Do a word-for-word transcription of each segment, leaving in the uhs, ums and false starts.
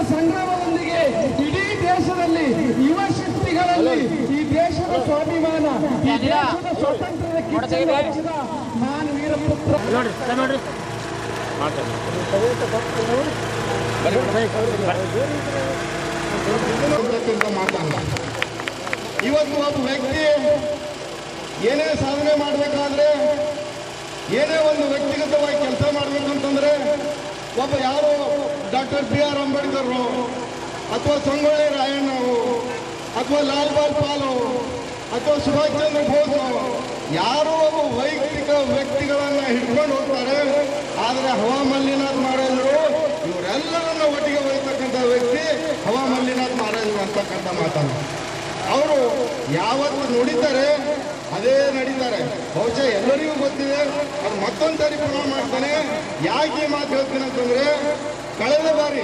ಸಂಗ್ರಾಮದೊಂದಿಗೆ ಇಡೀ ದೇಶದಲ್ಲಿ ಯುವ ಶಕ್ತಿಗಳಲ್ಲಿ ಈ ದೇಶದ ಸ್ವಾಭಿಮಾನ, ಈ ದೇಶದ ಸ್ವಾತಂತ್ರ್ಯದ ಕಿಚ್ಚನ್ನು ಹಚ್ಚಿದ ಮಹಾನ್ ವೀರಪುತ್ರ ಮಾತಲ್ಲ. ಇವತ್ತು ಒಬ್ಬ ವ್ಯಕ್ತಿ ಏನೇ ಸಾಧನೆ ಮಾಡಬೇಕಾದ್ರೆ, ಏನೇ ಒಂದು ವ್ಯಕ್ತಿಗತವಾಗಿ ಕೆಲಸ ಮಾಡಬೇಕಂತಂದ್ರೆ ಒಬ್ಬ ಯಾರು ಡಾಕ್ಟರ್ ಬಿ ಆರ್ ಅಂಬೇಡ್ಕರ್ ಅಥವಾ ಸಂಗೊಳ್ಳಿ ರಾಯಣ್ಣವರು ಅಥವಾ ಲಾಲ್ ಬಾಲ್ ಪಾಲು ಅಥವಾ ಸುಭಾಷ್ ಚಂದ್ರ ಬೋಸ್ ಯಾರೋ ಒಬ್ಬ ವೈಯಕ್ತಿಕ ವ್ಯಕ್ತಿಗಳನ್ನ ಹಿಡ್ಕೊಂಡು ಹೋಗ್ತಾರೆ. ಆದರೆ ಹವಾ ಮಲ್ಲಿನಾಥ್ ಮಹಾರಾಜರು ಇವರೆಲ್ಲರನ್ನ ಒಟ್ಟಿಗೆ ಒಯ್ತಕ್ಕಂಥ ವ್ಯಕ್ತಿ ಹವಾ ಮಲ್ಲಿನಾಥ್ ಮಹಾರಾಜರು ಅಂತಕ್ಕಂಥ ಮಾತನ್ನು ಅವರು ಯಾವತ್ತು ನುಡಿತಾರೆ ಅದೇ ನಡೀತಾರೆ. ಬಹುಶಃ ಎಲ್ಲರಿಗೂ ಗೊತ್ತಿದೆ. ಅದು ಮತ್ತೊಂದು ಸಾರಿ ಪುನಃ ಮಾಡ್ತಾನೆ. ಯಾಕೆ ಮಾತು ಹೇಳ್ತೀನಿ ಅಂತಂದ್ರೆ, ಕಳೆದ ಬಾರಿ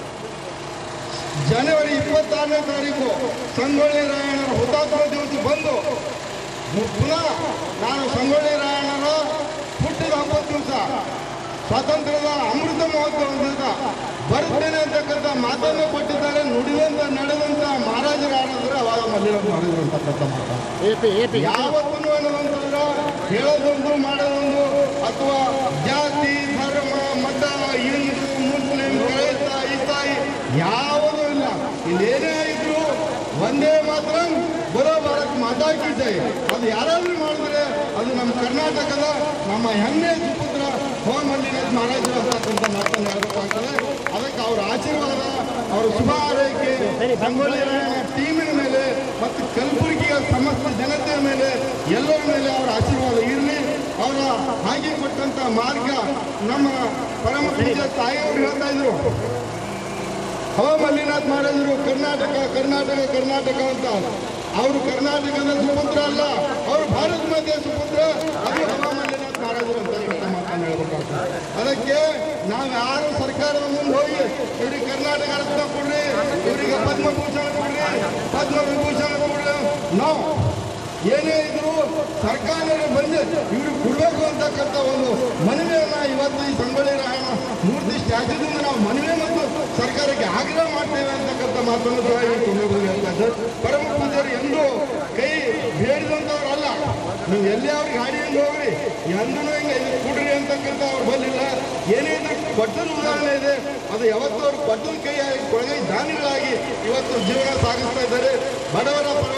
ಜನವರಿ ಇಪ್ಪತ್ತಾರನೇ ತಾರೀಕು ಸಂಗೊಳ್ಳಿ ರಾಯಣ್ಣರ ಹುತಾತ್ಮ ದಿವಸ ಬಂದು ಪುನಃ ನಾನು ಸಂಗೊಳ್ಳಿ ರಾಯಣ್ಣರ ಹುಟ್ಟಿದ ಹಬ್ಬದ ದಿವಸ ಸ್ವಾತಂತ್ರ್ಯದ ಅಮೃತ ಮಹೋತ್ಸವದಿಂದ ಬರ್ತೇನೆ ಅಂತಕ್ಕಂಥ ಮಾತನ್ನು ಕೊಟ್ಟಿದ್ದಾರೆ. ನುಡಿದಂತ ನಡೆದಂತ ಮಹಾರಾಜರು ಯಾರಾದ್ರೆ ಅವಾಗ ಮಲ್ಲಿನಾಥ್ ಮಹಾರಾಜರು ಅಂತಕ್ಕಂಥ ಮಾತು ಯಾವತ್ತೂ ಅನ್ನೋದಂತಂದ್ರೆ ಹೇಳೋದೊಂದು ಮಾಡೋದೊಂದು ಅಥವಾ ಜಾತಿ ಧರ್ಮ ಮತ ಹಿಂದೂ ಮುಸ್ಲಿಂ ಕ್ರೈಸ್ತ ಇಸಾಯಿ ಯಾವುದೂ ಇಲ್ಲ. ಇಲ್ಲೇನೇ ಇದ್ರು ಒಂದೇ ಮಾತ್ರ ಬರೋ ಭಾರತ್ ಮಾತಾ ಕಿ ಜೈ. ಅದು ಯಾರಾದ್ರೂ ಮಾಡಿದ್ರೆ ಅದು ನಮ್ಮ ಕರ್ನಾಟಕದ ನಮ್ಮ ಹೆಮ್ಮೆ ಸುಪುತ್ರ ಹವಾ ಮಲ್ಲಿನಾಥ್ ಮಹಾರಾಜರು ಅಂತಕ್ಕಂಥ ಮಾತನ್ನು ಹೇಳ್ಬೇಕಾಗ್ತದೆ. ಅದಕ್ಕೆ ಅವರ ಆಶೀರ್ವಾದ, ಅವರ ಶುಭ ಆರೈಕೆ ಸಂಗೊಳ್ಳಿ ರಾಯಣ್ಣ ಟೀಮಿನ ಮೇಲೆ ಮತ್ತು ಕಲಬುರಗಿಯ ಸಮಸ್ತ ಜನತೆಯ ಮೇಲೆ ಎಲ್ಲರ ಮೇಲೆ ಅವರ ಆಶೀರ್ವಾದ ಇರಲಿ. ಅವರ ಹಾಗೆ ಕೊಟ್ಟಂತ ಮಾರ್ಗ ನಮ್ಮ ಪರಮ ಪೂಜ್ಯ ತಾಯಿಯವರು ಹೇಳ್ತಾ ಇದ್ರು, ಹವಾ ಮಲ್ಲಿನಾಥ್ ಮಹಾರಾಜರು ಕರ್ನಾಟಕ ಕರ್ನಾಟಕ ಕರ್ನಾಟಕ ಅಂತ. ಅವರು ಕರ್ನಾಟಕದ ಸುಪುತ್ರ ಅಲ್ಲ, ಅವರು ಭಾರತ ಮಾತೆಯ ಸುಪುತ್ರ. ಅದು ಹವಾ ಮಲ್ಲಿನಾಥ್ ಮಹಾರಾಜರು ಅಂತ ಮಾತನ್ನು ಹೇಳ್ಬೇಕಾಗ್ತದೆ. ಅದಕ್ಕೆ ನಾವು ಯಾರು ಸರ್ಕಾರದ ಮುಂದೆ ಹೋಗಿ ಇವ್ರಿಗೆ ಕರ್ನಾಟಕ ರತ್ನ ಕೊಡ್ರಿ, ಇವರಿಗೆ ಪದ್ಮಭೂಷಣ ಕೊಡ್ರಿ, ಪದ್ಮ ವಿಭೂಷಣ ಕೊಡ್ರಿ, ನಾವು ಏನೇ ಇದ್ರು ಸರ್ಕಾರ ಬಂದು ಇವ್ರಿಗೆ ಕೊಡ್ಬೇಕು ಅಂತಕ್ಕಂಥ ಒಂದು ಮನವಿಯನ್ನ ಇವತ್ತು ಈ ಸಂಗೊಳ್ಳಿ ರಾಯಣ್ಣ ಮೂರ್ತಿ ಸ್ಟ್ಯಾಚ್ಯೂದಿಂದ ನಾವು ಮನವಿ ಮತ್ತು ಸರ್ಕಾರಕ್ಕೆ ಆಗ್ರಹ ಮಾಡ್ತೇವೆ ಅಂತಕ್ಕಂಥ ಮಾತನ್ನು ಸಹ ಇವತ್ತು ಹೇಳ್ತಾ ಇದ್ದಾರೆ. ಪರಮ ಪೂಜ್ಯರು ಎಂದೂ ಕೈ ಬೇಡಿದಂಥವ್ರು ಅಲ್ಲ. ನೀವು ಎಲ್ಲೇ ಅವ್ರ ಗಾಡಿಯಿಂದ ಹೋಗ್ರಿ, ಎಂದೂ ಹಿಂಗೆ ಕೊಡ್ರಿ ಅಂತಕ್ಕಂಥ ಅವ್ರು ಬಂದಿಲ್ಲ. ಏನೇ ಇದ್ರು ಕೊಟ್ಟದ ಉದಾಹರಣೆ ಇದೆ. ಅದು ಯಾವತ್ತೂ ಅವ್ರು ಕೊಟ್ಟದ ಕೈ ಕೊಳಗೈ ದಾನಿಗಳಾಗಿ ಇವತ್ತು ಜೀವನ ಸಾಗಿಸ್ತಾ ಇದ್ದಾರೆ. ಬಡವರ